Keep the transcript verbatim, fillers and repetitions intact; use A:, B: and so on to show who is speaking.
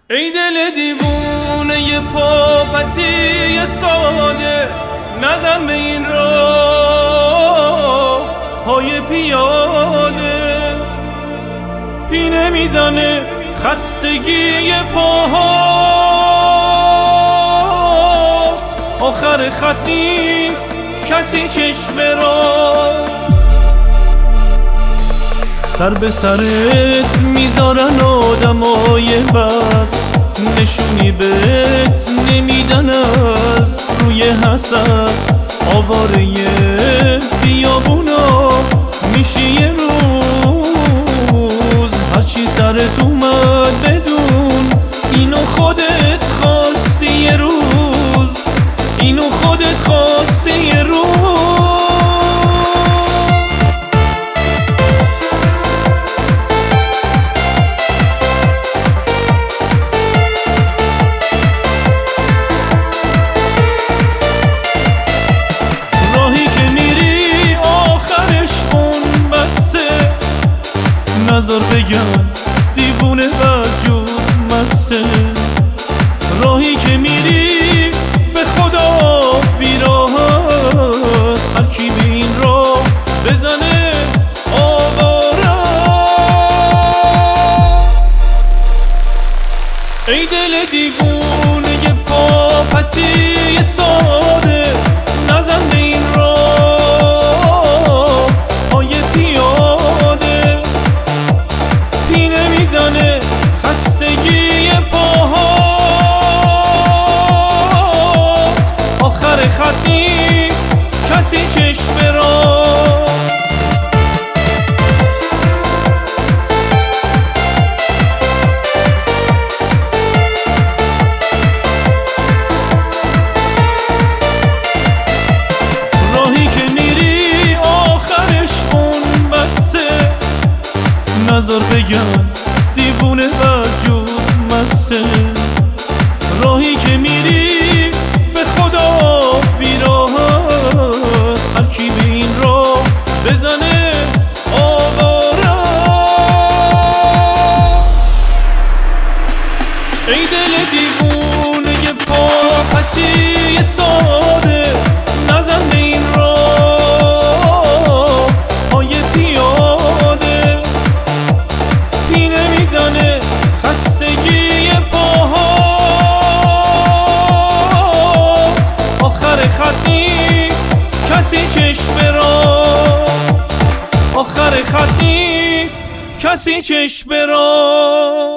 A: ای دل دیوونه پاپتی ساده، نزن به این راه های پیاده. پینه میزنه خستگی پاهات، آخر خط نیست کسی چشم را. سر به سرت میذارن آدمای بد، نشونی بهت نمیدن از روی حسد. آواره بیابونا میشی یه روز، هرچی سرت اومد بدون اینو خودت خواستی یه روز، اینو خودت خواستی یه روز. نظر بگم دیوونه وجود مسته، راهی که میری به خدا بیراه است. هرکی به این راه بزنه آواره. ای دل دیوونه پاپتی ساده، نزن به این راه های پیاده. پینه میزنه خستگی پاهات، آخر خط نیست کسی چشم را. راهی که میری آخرش بون بسته، نظر بگم دیوونه وجود مسته. راهی که میری به خدا بیراه است. هرکی به این راه بزنه آواره. ای دل دیوونه پاپتی ساده، نزن به این راه های پیاده. پینه میزنه خستگی پاهات، آخر خط نیست کسی چشم را. آخر خط نیست کسی چشم را.